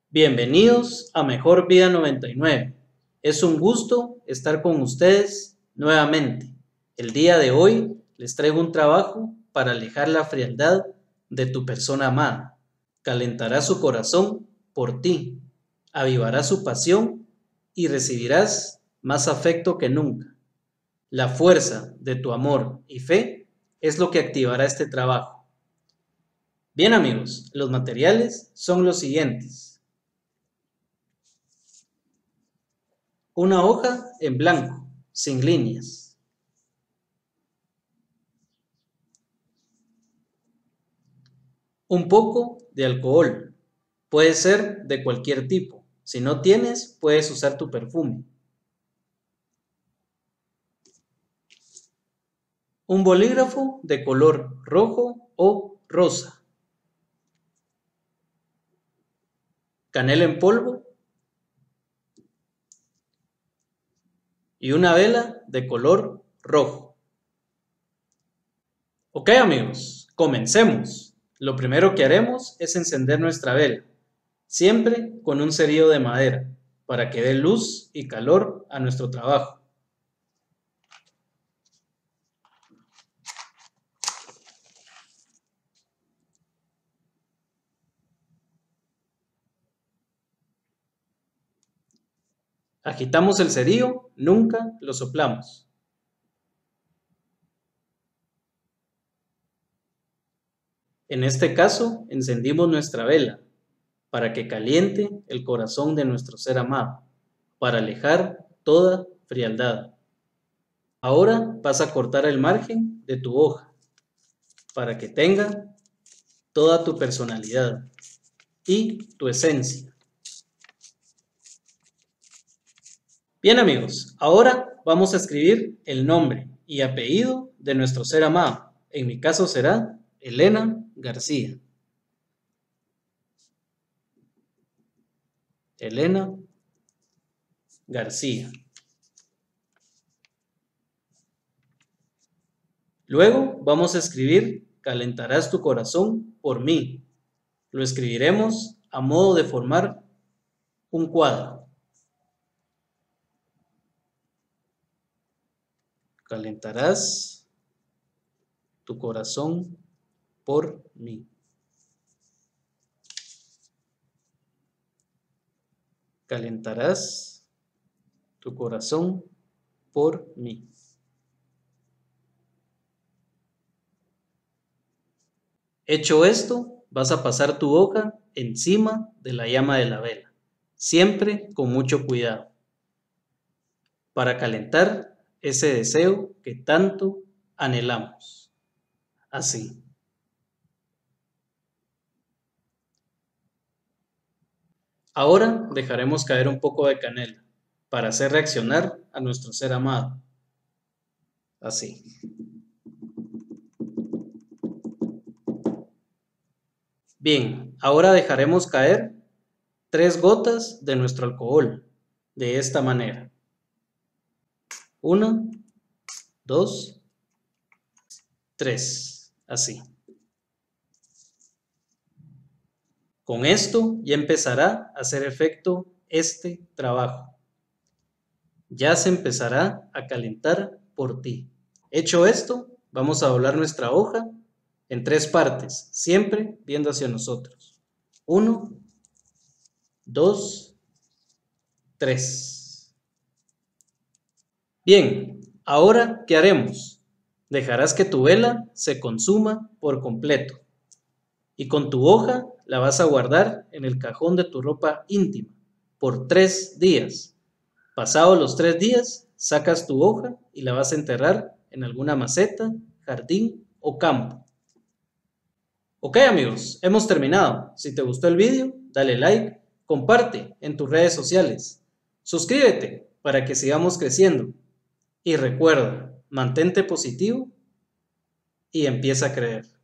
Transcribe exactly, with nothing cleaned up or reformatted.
Bienvenidos a Mejor Vida noventa y nueve. Es un gusto estar con ustedes nuevamente. El día de hoy les traigo un trabajo para alejar la frialdad de tu persona amada. Calentará su corazón por ti, avivará su pasión y recibirás más afecto que nunca. La fuerza de tu amor y fe es lo que activará este trabajo. Bien amigos, los materiales son los siguientes. Una hoja en blanco, sin líneas. Un poco de alcohol. Puede ser de cualquier tipo. Si no tienes, puedes usar tu perfume. Un bolígrafo de color rojo o rosa. Canela en polvo. Y una vela de color rojo. Ok amigos, comencemos. Lo primero que haremos es encender nuestra vela, siempre con un cerillo de madera, para que dé luz y calor a nuestro trabajo. Agitamos el cerillo, nunca lo soplamos. En este caso, encendimos nuestra vela para que caliente el corazón de nuestro ser amado, para alejar toda frialdad. Ahora vas a cortar el margen de tu hoja para que tenga toda tu personalidad y tu esencia. Bien amigos, ahora vamos a escribir el nombre y apellido de nuestro ser amado. En mi caso será Elena García. Elena García. Luego vamos a escribir calentarás tu corazón por mí. Lo escribiremos a modo de formar un cuadro. Calentarás tu corazón por mí. Calentarás tu corazón por mí. Hecho esto, vas a pasar tu hoja encima de la llama de la vela, siempre con mucho cuidado, para calentar ese deseo que tanto anhelamos. Así. Ahora dejaremos caer un poco de canela para hacer reaccionar a nuestro ser amado. Así. Bien, ahora dejaremos caer tres gotas de nuestro alcohol de esta manera. Una, dos, tres. Así. Con esto ya empezará a hacer efecto este trabajo. Ya se empezará a calentar por ti. Hecho esto, vamos a doblar nuestra hoja en tres partes, siempre viendo hacia nosotros. Uno, dos, tres. Bien, ahora, ¿qué haremos? Dejarás que tu vela se consuma por completo. Y con tu hoja la vas a guardar en el cajón de tu ropa íntima por tres días. Pasados los tres días, sacas tu hoja y la vas a enterrar en alguna maceta, jardín o campo. Ok amigos, hemos terminado. Si te gustó el video, dale like, comparte en tus redes sociales. Suscríbete para que sigamos creciendo. Y recuerda, mantente positivo y empieza a creer.